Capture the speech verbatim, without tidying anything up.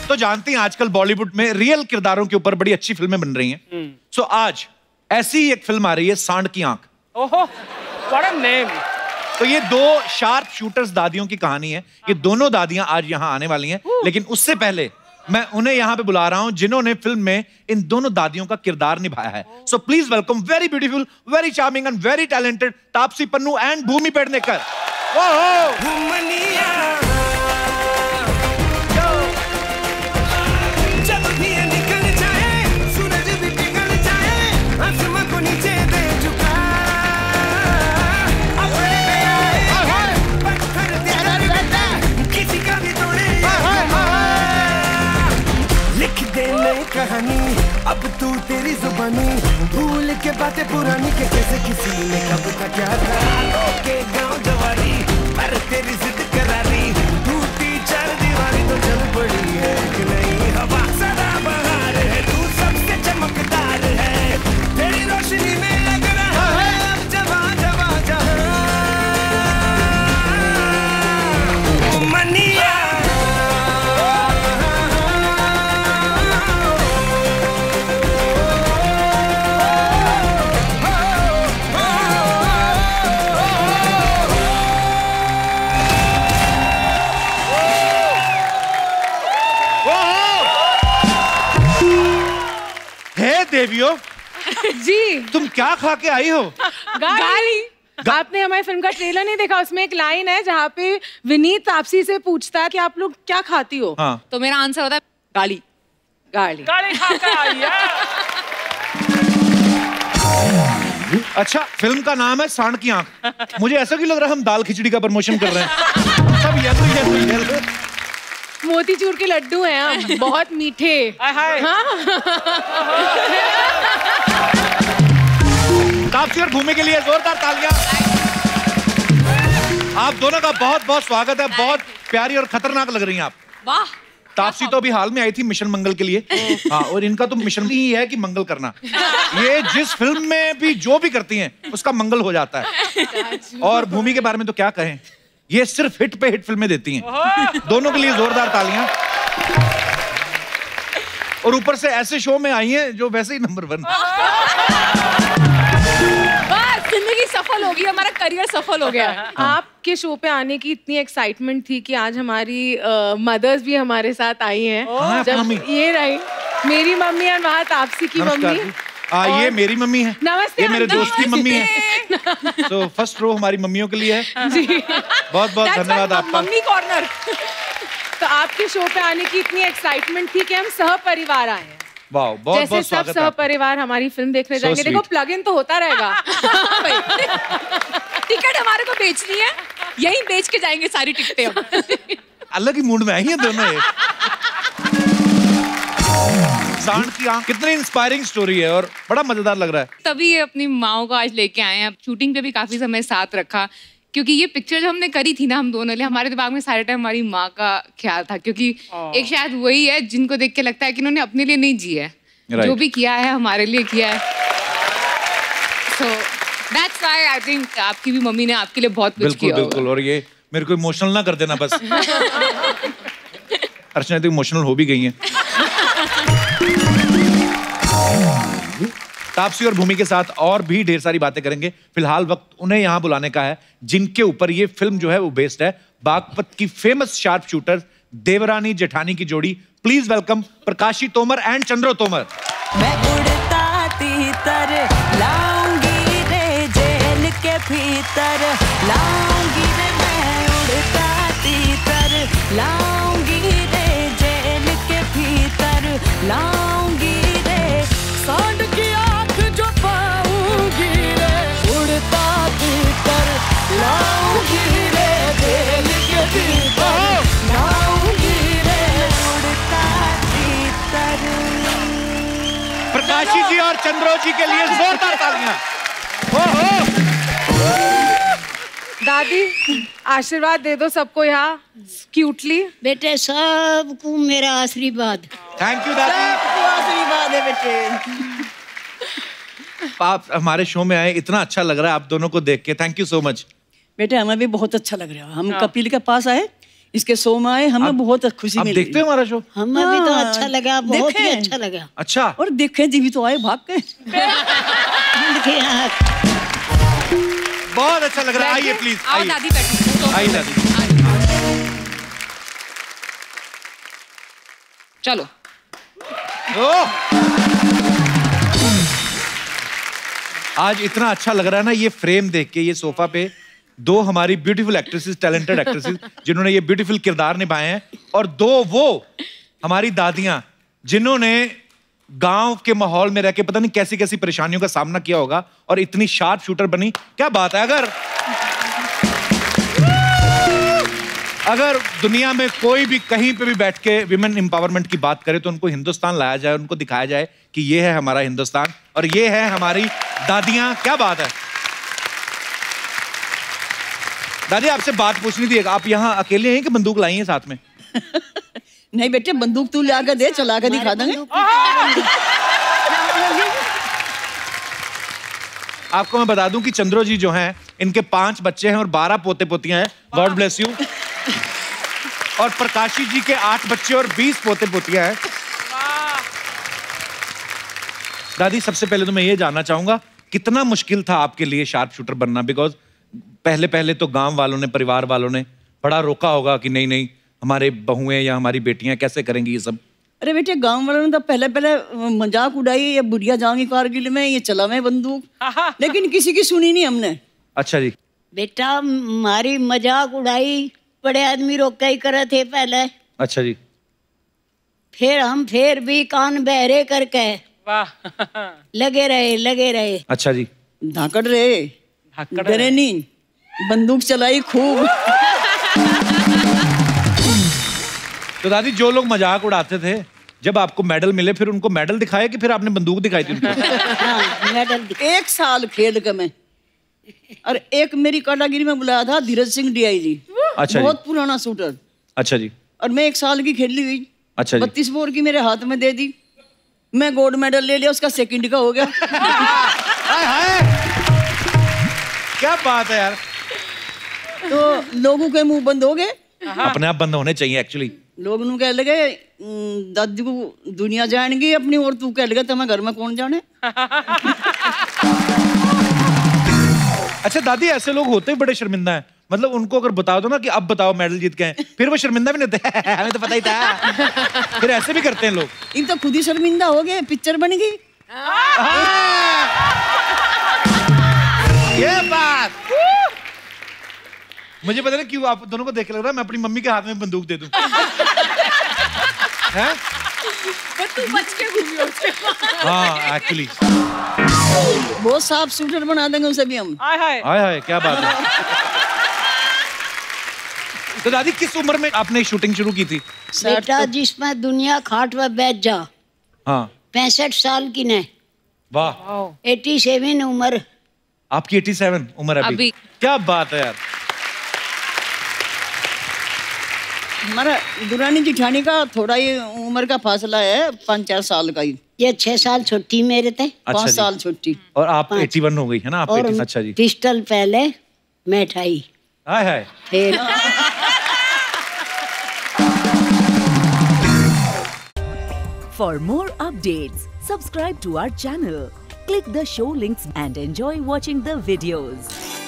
आप तो जानते हैं आजकल बॉलीवुड में रियल किरदारों के ऊपर बड़ी अच्छी फिल्में बन रही हैं। सो so, आज ऐसी ही एक फिल्म आ रही है, सांड की आंख। ओहो, व्हाट अ नेम। तो ये दो शार्प शूटर्स दादियों की कहानी है। ये दोनों दादियां आज यहाँ आने वाली हैं, लेकिन उससे पहले मैं उन्हें यहाँ पे बुला रहा हूँ जिन्होंने फिल्म में इन दोनों दादियों का किरदार निभाया है। So please welcome very beautiful, very charming and very talented Taapsee Pannu and Bhumi Pednekar. कहानी अब तू तेरी जुबानी भूल के बातें पुरानी के कैसे किसी ने कब था क्या था के गांव जवानी पर तेरी जिद करारी टूटी चार दीवारी तो चल पड़ी है कि नहीं हवा सदा बहार है तू सबसे चमकदार है तेरी रोशनी में लग रहा है अब जवा जवा जहां मनिया। देवियो जी, तुम क्या खा के आई हो? गाली। आपने हमारी फिल्म का ट्रेलर नहीं देखा? उसमें एक लाइन है जहाँ पे विनीत तापसी से पूछता है कि आप लोग क्या खाती हो? हाँ। तो मेरा आंसर होता है गाली। गाली गाली खा के आई है। अच्छा, फिल्म का नाम है सांड की आंख। मुझे ऐसा क्यों लग रहा है हम दाल खिचड़ी का प्रमोशन कर रहे हैं? सब येलो येलो येलो। मोतीचूर के लड्डू हैं हम, बहुत मीठे। तापसी और भूमि के लिए जोरदार तालियां। आप दोनों का बहुत बहुत स्वागत है। बहुत प्यारी और खतरनाक लग रही हैं आप। वाह। तापसी तो अभी हाल में आई थी मिशन मंगल के लिए। हाँ, और इनका तो मिशन ही है कि मंगल करना। ये जिस फिल्म में भी जो भी करती हैं उसका मंगल हो जाता है। और भूमि के बारे में तो क्या कहें, ये सिर्फ हिट पे हिट फिल्में देती हैं। दोनों के लिए जोरदार तालियां। और ऊपर से ऐसे शो में आई हैं जो वैसे ही नंबर वन। बस जिंदगी सफल हो गई, हमारा करियर सफल हो गया। आपके शो पे आने की इतनी एक्साइटमेंट थी कि आज हमारी मदर्स भी हमारे साथ आई हैं। जब ये रही मेरी मम्मी और वहाँ तापसी की मम्मी। आ, ये मेरी मम्मी है। नमस्ते। ये मेरे दोस्त की मम्मी है। तो फर्स्ट रो हमारी मम्मियों के लिए है। जी, बहुत बहुत धन्यवाद आपका। Mummy corner. तो आपके शो पे आने की इतनी एक्साइटमेंट थी कि हम सह परिवार आए हैं। वाह, बहुत जैसे बहुत सब सह परिवार हमारी फिल्म देखने जाएंगे। देखो, प्लग इन तो होता रहेगा। टिकट हमारे को बेचनी है, यही बेच के जाएंगे सारी टिकटें हम। अलग ही मूड में आई हैं दोनों। ये सांड की आंख कितनी इंस्पायरिंग स्टोरी है और बड़ा मजेदार लग रहा है। तभी ये अपनी माओ को आज लेके आए हैं। शूटिंग पे भी काफी समय साथ रखा, क्योंकि ये पिक्चर जो हमने करी थी ना हम दोनों, हमारे दिमाग में सारे टाइम हमारी माँ का ख्याल था, क्योंकि एक शायद वही है जिनको देख के लगता है कि इन्होंने अपने लिए नहीं जिया है, right. जो भी किया है हमारे लिए किया है। So that's why I think आपकी भी मम्मी ने आपके लिए बहुत कुछ किया। बिल्कुल। और ये मेरे को इमोशनल ना कर देना बस। अर्चना तो इमोशनल हो भी गई है। तापसी और भूमि के साथ और भी ढेर सारी बातें करेंगे। फिलहाल वक्त उन्हें यहाँ बुलाने का है जिनके ऊपर ये फिल्म जो है वो बेस्ड है। बागपत की फेमस शार्प शूटर देवरानी जेठानी की जोड़ी। Please welcome Prakashi Tomar and Chandro Tomar. मैं उड़ता तीतर लाऊंगी रे जेल के भीतर, लाऊंगी रे मैं उड़ता तीतर, लाऊंगी रे जेल के भीतर, लाऊंगी रे सांड की आंख जो पाऊंगी रे, उड़ता तीतर लाऊंगी रे जेल के भीतर, लाऊंगी रे उड़ता तीतर। प्रकाशी जी और चंद्रो जी के लिए जोरदार तालियां। हो हो दादी, आशीर्वाद दे दो सबको यहाँ क्यूटली। बेटे सबको मेरा आशीर्वाद। थैंक यू दादी। आशीर्वाद है बेटे। आप हमारे शो में आए, इतना अच्छा लग रहा है आप दोनों को देख के। Thank you so much. बेटे हमें भी बहुत अच्छा लग रहा है। हम कपिल के पास आए, इसके शो में आए, हमें बहुत खुशी मिली। आप देखते हो हमारा शो? हमें भी तो अच्छा लगा, बहुत ही अच्छा लगा। अच्छा, और देखे जी भी तो आए भाग के। बहुत अच्छा लग रहा है। आइए प्लीज, आओ दादी बैठो। आइए दादी। चलो। आज इतना अच्छा लग रहा है ना ये फ्रेम देख के, ये सोफा पे दो हमारी ब्यूटीफुल एक्ट्रेसेस, टैलेंटेड एक्ट्रेसेस जिन्होंने ये ब्यूटीफुल किरदार निभाए हैं, और दो वो हमारी दादियां जिन्होंने गांव के माहौल में रह के पता नहीं कैसी कैसी परेशानियों का सामना किया होगा और इतनी शार्प शूटर बनी। क्या बात है। अगर अगर दुनिया में कोई भी कहीं पे भी बैठ के विमेन एम्पावरमेंट की बात करे तो उनको हिंदुस्तान लाया जाए, उनको दिखाया जाए कि ये है हमारा हिंदुस्तान और ये है हमारी दादियां। क्या बात है। दादी आपसे बात पूछनी थी, आप यहाँ अकेले हैं कि बंदूक लाई हैं साथ में? नहीं बेटे, बंदूक तू ला के दे, चला के दिखा देंगे। आपको मैं बता दूं कि चंद्रो जी जो हैं, इनके पांच बच्चे हैं और बारह पोते पोतियां हैं। God bless you. और प्रकाशी जी के आठ बच्चे और बीस पोते पोतियां हैं। दादी सबसे पहले तो मैं ये जानना चाहूंगा कितना मुश्किल था आपके लिए शार्प शूटर बनना, बिकॉज पहले पहले तो गांव वालों ने, परिवार वालों ने बड़ा रोका होगा कि नहीं नहीं हमारे बहुएं या हमारी बेटियां कैसे करेंगी ये सब। अरे बेटे, गांव वालों ने तो पहले पहले मजाक उड़ाई, ये बुढ़िया जाऊंगी कारगिल में, ये चला मैं बंदूक, लेकिन किसी की सुनी नहीं हमने। अच्छा जी। बेटा हमारी मजाक उड़ाई, बड़े आदमी रोका ही करे थे पहले। अच्छा जी। फिर हम फिर भी कान बहरे करके लगे रहे लगे रहे। अच्छा जी। धाकड़ रहे, डरे नहीं, बंदूक चलाई खूब। तो दादी जो लोग मजाक उड़ाते थे, जब आपको मेडल मिले फिर उनको मेडल दिखाया कि फिर आपने बंदूक दिखाई थी उनको? हाँ, मेडल एक साल खेल के मैं, और एक मेरी काटागिरी में बुलाया था धीरज सिंह डीआईजी। अच्छा, बहुत पुराना शूटर। अच्छा जी। और मैं एक साल की खेली हुई। अच्छा जी। बत्तीस बोर की मेरे हाथ में दे दी, मैं गोल्ड मेडल ले लिया, उसका सेकंड का हो गया। हाय हाय, क्या बात है यार। तो लोगों के मुंह बंद हो गए, अपने आप बंद होने चाहिए एक्चुअली। लोग नू कह लगे दादी को दुनिया जानेगी अपनी, और तू कह लगा तुम्हें घर में कौन जाने। अच्छा दादी, ऐसे लोग होते ही बड़े शर्मिंदा हैं, मतलब उनको अगर बता दो ना कि अब बताओ मेडल जीत के हैं, फिर वो शर्मिंदा भी नहीं होते। हमें तो पता ही था। फिर ऐसे भी करते हैं लोग। इन तो खुद ही शर्मिंदा हो गए, पिक्चर बन गई। ये बात मुझे पता नहीं क्यों आप दोनों को देख लग रहा है मैं अपनी मम्मी के हाथ में बंदूक दे दूं। हैं? तू बच के घूमी उससे। हाँ एक्चुअली बहुत साफ शूटर बना देंगे उसे भी हम। हाय हाय हाय हाय, क्या बात है। तो दादी किस उम्र में आपने शूटिंग शुरू की थी? बेटा जिसमें दुनिया खाट में बैठ जा। हाँ। पैंसठ साल की ने। वाह। एटी सेवन उम्र। आपकी सत्तासी उम्र अभी, अभी। क्या बात है यार। हमारा दुरानी जिठानी का थोड़ा ही उम्र का फासला है, पाँच चार साल का ही। ये छह साल छोटी मेरे थे। अच्छा पाँच जी। साल छोटी। और आप इक्यासी हो गई है ना आप? और अस्सी। अच्छा जी। पिस्टल पहले मिठाई। हाय हाय। फिर For more updates, subscribe to our channel, click the show links and enjoy watching the videos.